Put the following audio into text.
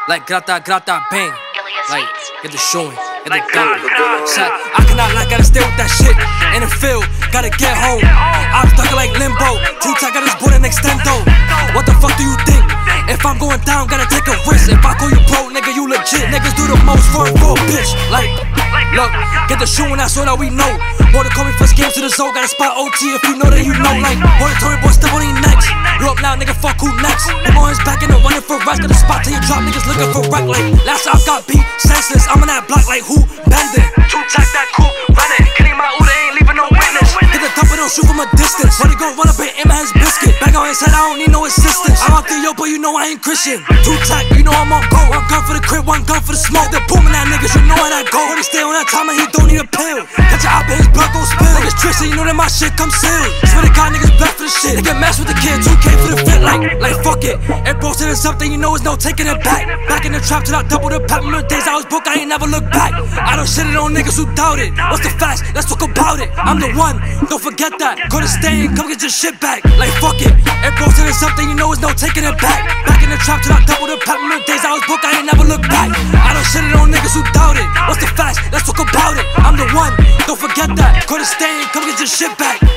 Like grata, bang. Like, get the showing, get the dumping. I cannot lie, gotta stay with that shit. In the field, gotta get home. I'm stuck like limbo. T-Tac got his board and extendo. What the fuck do you think? If I'm going down, gotta take a risk. If I call you pro, nigga, you legit. Niggas do the most for a bitch. Like, look, get the shoe and that's all that we know. Boy, to call me first game to the zone. Gotta spot OT if you know that you know. Like, Tory boy, step on these necks. You up now, nigga, fuck who next? I'm on his back and I'm running for rest. Got a spot till you drop, niggas looking for wreck. Like, last I got beat, senseless. I'm on that block like who? Bending. Two-Tac that cool, running. Getting my Uda, ain't leaving no witness. Get the dump and don't shoot from a distance. When he gon' run up and aim at his biscuit. Back on his head, I don't need no assistance. I'm out there, yo, but you know I ain't Christian. Two-Tac, you know I'm on go. One gun for the crib, one gun for the smoke. They're booming at niggas, you know how that go. When he stay on that time and he don't need a pill. Catch your op and his blood gon' spill. Niggas twisted, you know that my shit come sealed. Swear to God, niggas back for the shit. They get messed with the kid, 2K for the fit. Like fuck it. It posted in something, you know it's no taking it back. Back in the trap till I double the pack. Remember the days I was broke, I ain't never look back. I don't shit it on niggas who doubt it. What's the facts? Let's talk about it. I'm the one, don't forget that. Go to stain, come get your shit back. Like fuck it. It posted in something, you know it's no taking it back. Back in the trap till I double the pack. Remember the days I was broke, I ain't never look back. I don't shit it on niggas who doubt it. What's the facts? Let's talk about it. I'm the one, don't forget that. Go to stain, come get your shit back.